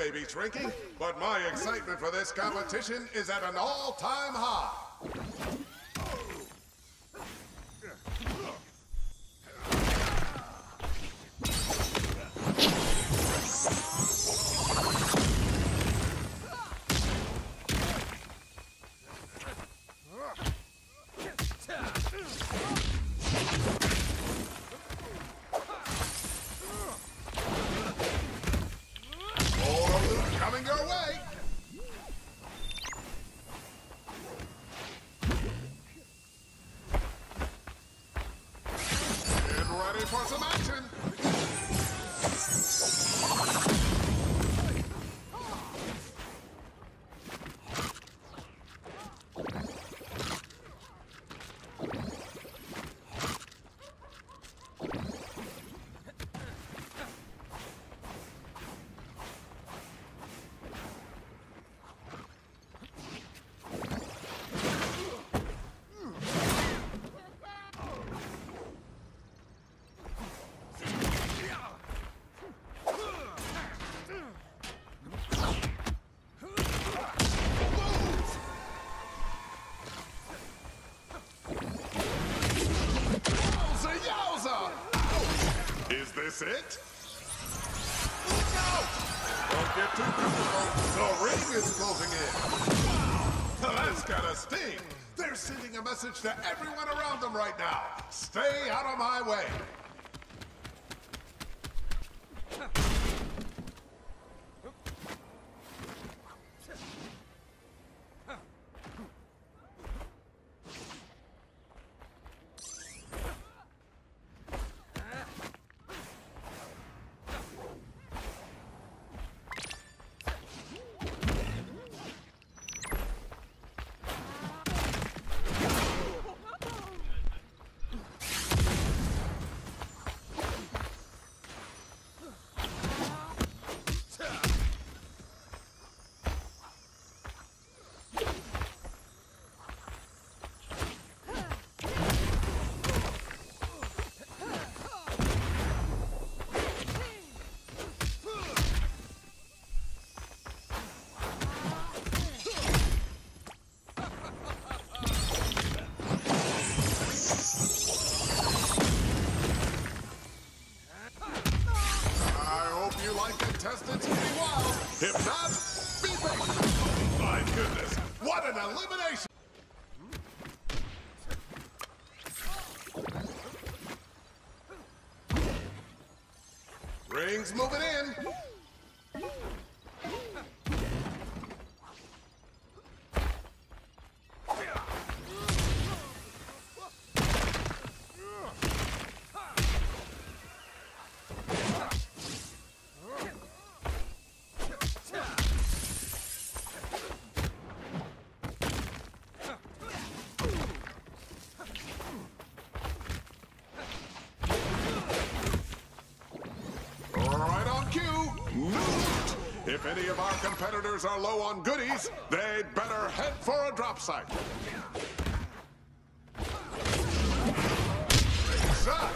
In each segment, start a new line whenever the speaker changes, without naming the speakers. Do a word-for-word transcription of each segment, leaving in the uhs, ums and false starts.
may be shrinking, but my excitement for this competition is at an all-time high. Coming your way! Get ready for some action! Is this it? Look out! Don't get too comfortable. The ring is closing in. That's gotta sting. They're sending a message to everyone around them right now. Stay out of my way. Contestants pretty wild. If not, be patient. Oh, my goodness, what an elimination! Ring's moving in. If any of our competitors are low on goodies, they'd better head for a drop site. Shot.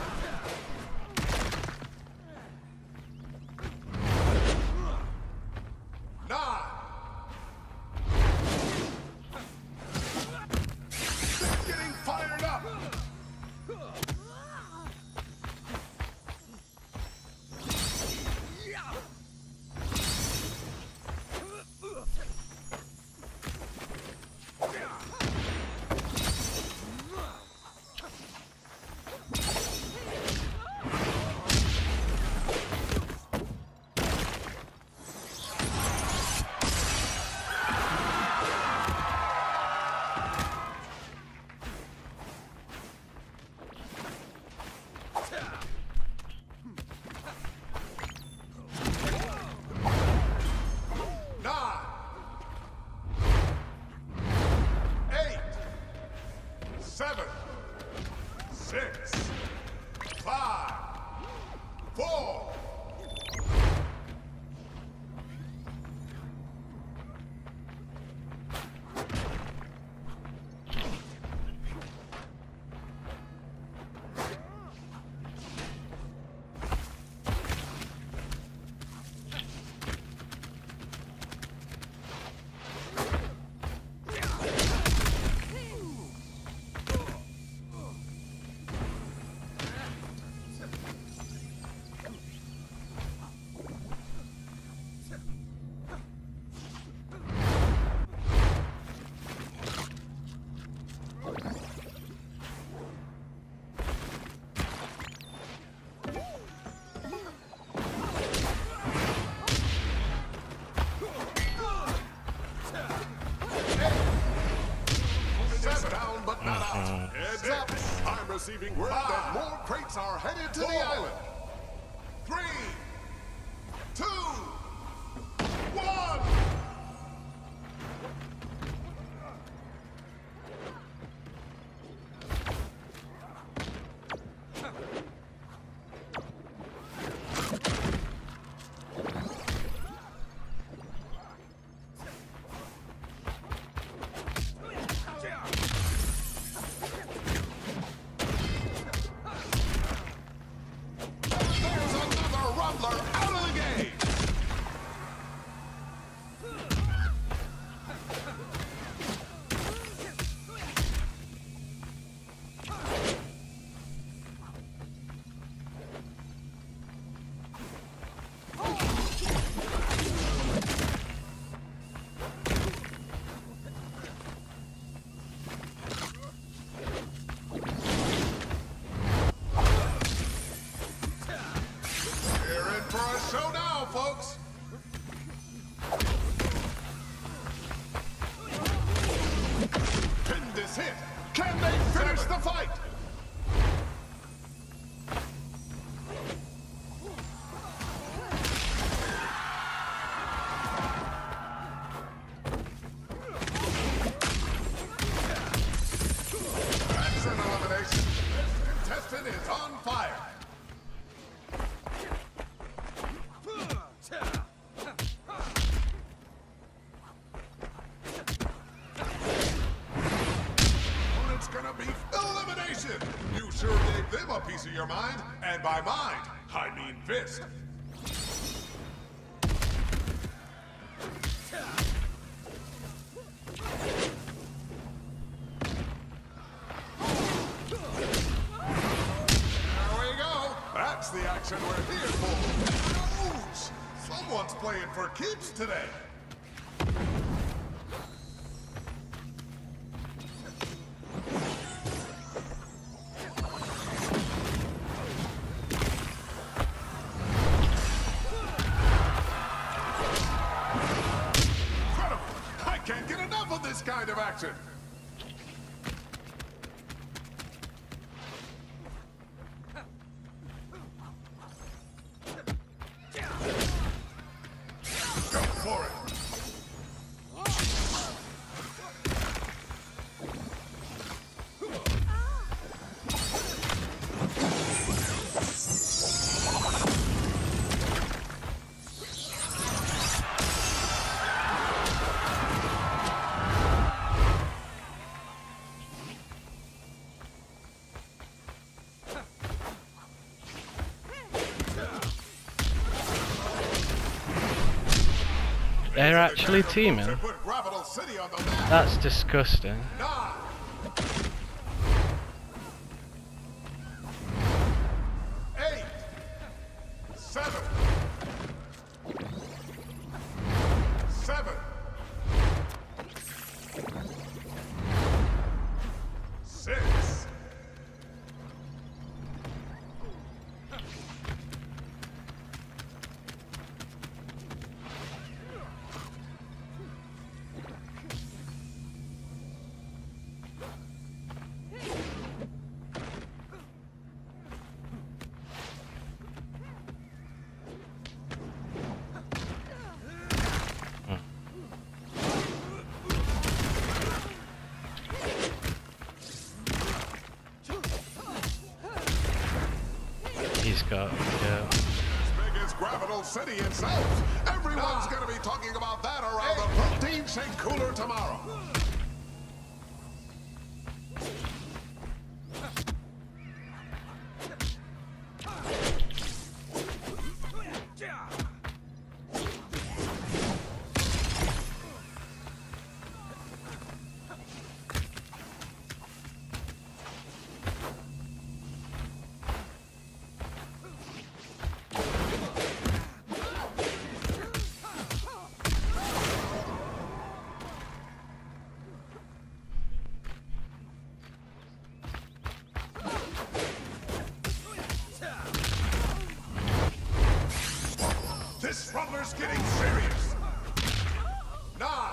Nine. They're getting fired up. Seven, six, five, four. I'm receiving word Five, that more crates are headed to four, the island. Three, two, one. Folks. Pin this hit. Can they finish the fight? That's an elimination. This contestant is on fire. You sure gave them a piece of your mind, and by mind, I mean fist. There we go. That's the action we're here for. Ouch! Someone's playing for keeps today. Can't get enough of this kind of action. Go for it.
They're actually teaming. That's disgusting.
Eight, seven, seven, six.
He's got, yeah.
As big as Gravital City itself. Everyone's gonna be talking about that around the protein shake cooler tomorrow. This rumbler's getting serious. Nine.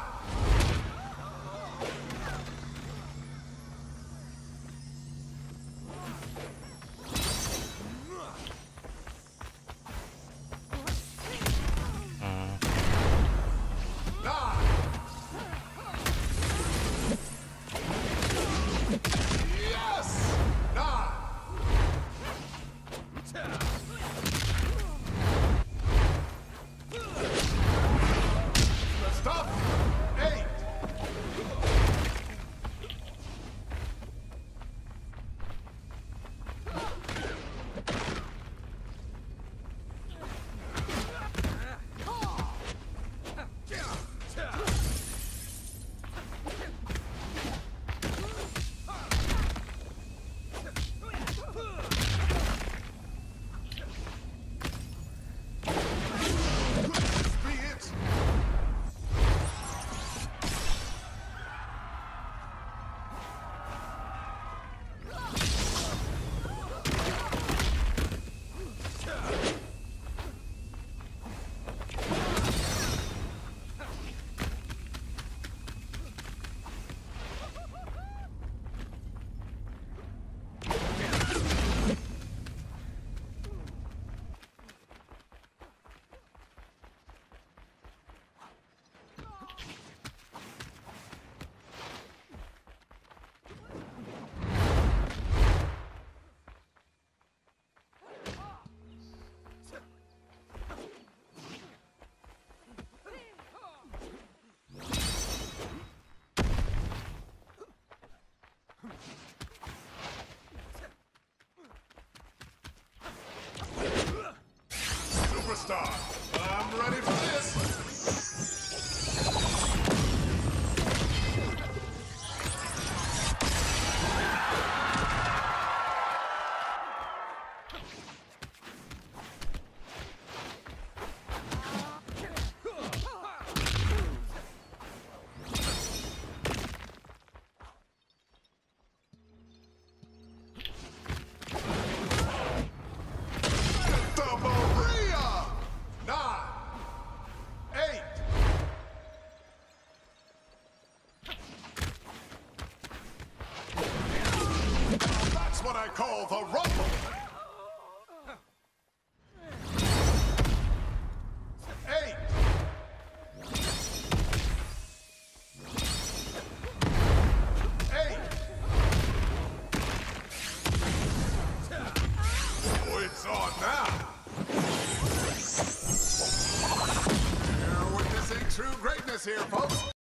what I call the rumble. Eight. Eight. Oh, it's on now. We're witnessing true greatness here, folks.